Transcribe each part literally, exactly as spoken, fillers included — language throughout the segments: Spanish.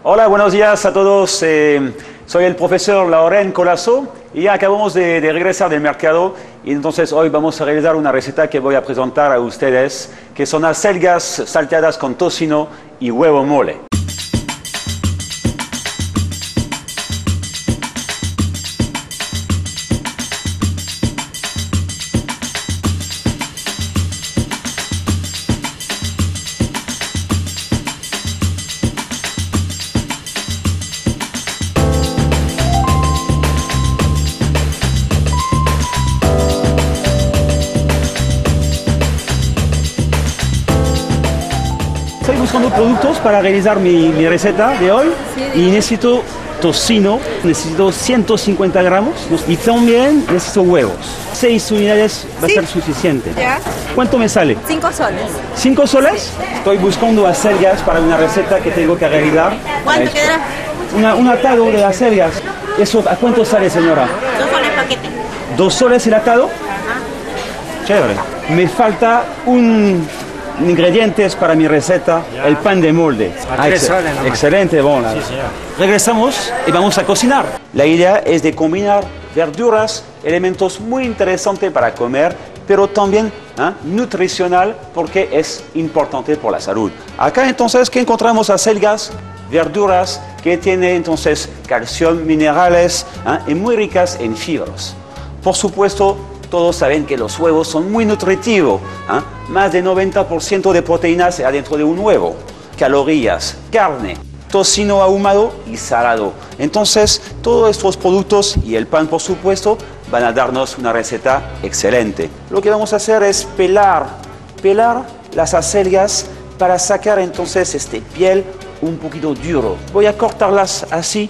Hola, buenos días a todos. Eh, soy el profesor Laurent Colasso y ya acabamos de, de regresar del mercado y entonces hoy vamos a realizar una receta que voy a presentar a ustedes, que son acelgas salteadas con tocino y huevo mole. Estoy buscando productos para realizar mi, mi receta de hoy y necesito tocino, necesito ciento cincuenta gramos y también necesito huevos. Seis unidades va Sí. a ser suficiente. Ya. ¿Cuánto me sale? Cinco soles. ¿Cinco soles? Estoy buscando acelgas para una receta que tengo que realizar. ¿Cuánto quedará? Una, un atado de acelgas. ¿Eso a cuánto sale, señora? Dos soles paquete. ¿Dos soles el atado? Chévere. Me falta un ingredientes para mi receta, Ya. el pan de molde. A tres soles nomás. Excelente, bueno. Sí, señor. Regresamos y vamos a cocinar. La idea es de combinar verduras, elementos muy interesantes para comer, pero también ¿eh? nutricional porque es importante por la salud. Acá entonces, ¿qué encontramos? Acelgas, verduras que tienen entonces calcio, minerales ¿eh? y muy ricas en fibras. Por supuesto, todos saben que los huevos son muy nutritivos. ¿eh? Más de noventa por ciento de proteínas adentro de un huevo. Calorías, carne, tocino ahumado y salado. Entonces, todos estos productos y el pan, por supuesto, van a darnos una receta excelente. Lo que vamos a hacer es pelar, pelar las acelgas para sacar entonces este piel un poquito duro. Voy a cortarlas así,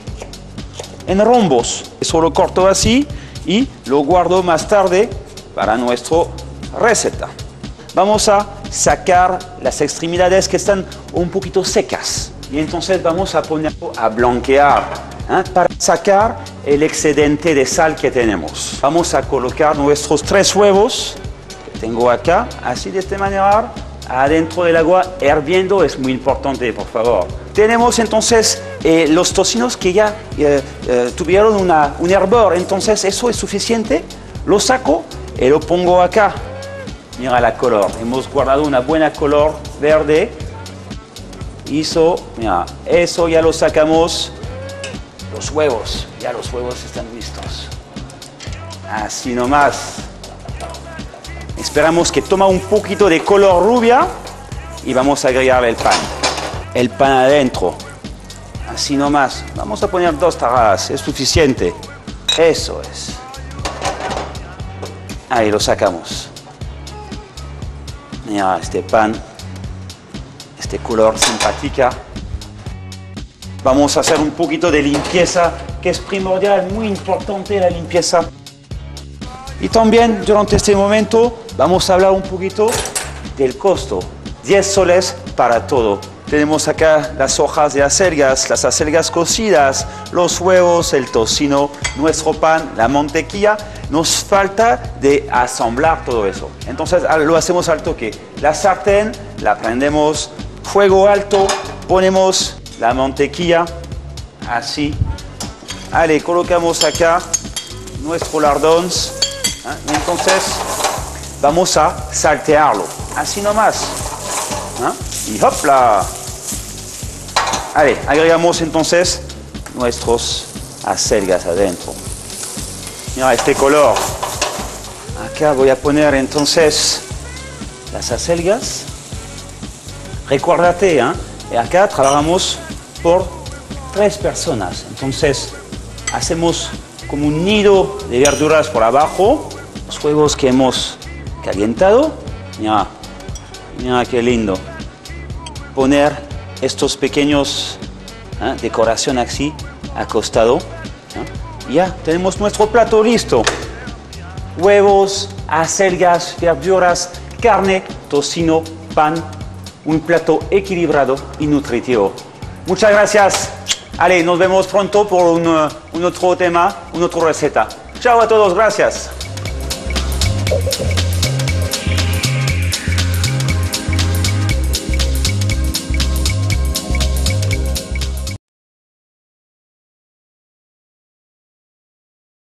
en rombos. Eso lo corto así y lo guardo más tarde para nuestra receta. Vamos a sacar las extremidades que están un poquito secas y entonces vamos a ponerlo a blanquear ¿eh? para sacar el excedente de sal que tenemos. Vamos a colocar nuestros tres huevos que tengo acá, así de esta manera, adentro del agua hirviendo. Es muy importante, por favor. Tenemos entonces eh, los tocinos que ya eh, eh, tuvieron una, un hervor, entonces eso es suficiente. Lo saco y lo pongo acá. Mira la color, hemos guardado una buena color verde. Eso, mira, eso ya lo sacamos. Los huevos, ya los huevos están listos. Así nomás. Esperamos que toma un poquito de color rubia y vamos a agregar el pan. El pan adentro. Así nomás. Vamos a poner dos taradas, es suficiente. Eso es. Ahí lo sacamos. Mira este pan, este color simpática. Vamos a hacer un poquito de limpieza, que es primordial, muy importante la limpieza. Y también durante este momento vamos a hablar un poquito del costo. diez soles para todo. Tenemos acá las hojas de acelgas, las acelgas cocidas, los huevos, el tocino, nuestro pan, la mantequilla. Nos falta de asamblar todo eso. Entonces lo hacemos al toque. La sartén la prendemos, fuego alto, ponemos la mantequilla, así. Vale, colocamos acá nuestro lardón. ¿eh? Entonces vamos a saltearlo, así nomás. ¿eh? Y hopla. Vale, agregamos entonces nuestros acelgas adentro. Mira este color. Acá voy a poner entonces las acelgas. Recuérdate, ¿eh? acá trabajamos por tres personas. Entonces hacemos como un nido de verduras por abajo. Los huevos que hemos calentado. Mira, mira qué lindo. Poner estos pequeños ¿eh? decoración así, acostado. ¿eh? Ya tenemos nuestro plato listo. Huevos, acelgas, verduras, carne, tocino, pan. Un plato equilibrado y nutritivo. Muchas gracias. Ale, nos vemos pronto por un, un otro tema, una otra receta. Chao a todos, gracias.